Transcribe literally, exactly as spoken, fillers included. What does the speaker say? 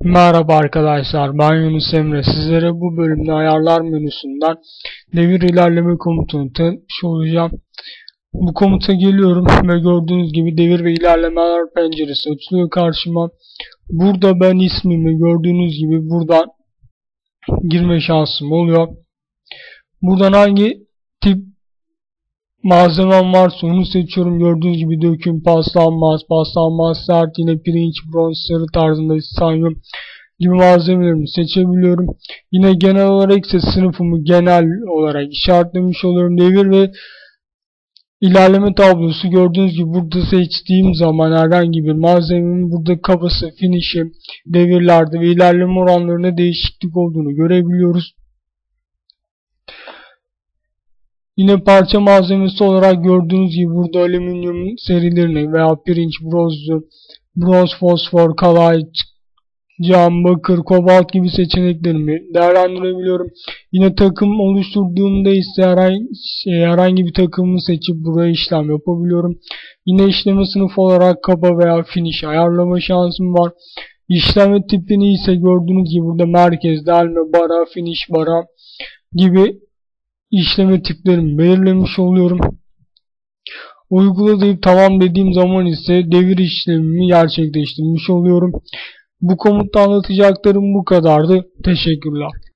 Merhaba arkadaşlar, ben Yunus Emre. Sizlere bu bölümde ayarlar menüsünden devir ilerleme komutunu tanıtmış olacağım. Bu komuta geliyorum ve gördüğünüz gibi devir ve ilerlemeler penceresi açılıyor karşıma. Burada ben ismimi gördüğünüz gibi buradan girme şansım oluyor. Buradan hangi tip malzemem varsa onu seçiyorum. Gördüğünüz gibi döküm, paslanmaz, paslanmaz sert, yine pirinç, bronz, sarı tarzında İspanyol gibi malzemelerimi seçebiliyorum. Yine genel olarak ise sınıfımı genel olarak işaretlemiş oluyorum. Devir ve ilerleme tablosu gördüğünüz gibi burada seçtiğim zaman herhangi bir malzemenin burada kabası, finişi, devirlerde ve ilerleme oranlarında değişiklik olduğunu görebiliyoruz. Yine parça malzemesi olarak gördüğünüz gibi burada alüminyum serilerini veya pirinç, bronz, bronz, fosfor, kalay, cam, bakır, kobalt gibi seçeneklerimi değerlendirebiliyorum. Yine takım oluşturduğumda ise herhangi, şey, herhangi bir takımı seçip buraya işlem yapabiliyorum. Yine işleme sınıfı olarak kaba veya finish ayarlama şansım var. İşleme tipini ise gördüğünüz gibi burada merkez, delme, bara, finish, bara gibi işleme tiplerimi belirlemiş oluyorum. Uygula deyip tamam dediğim zaman ise devir işlemimi gerçekleştirmiş oluyorum. Bu komutta anlatacaklarım bu kadardı. Teşekkürler.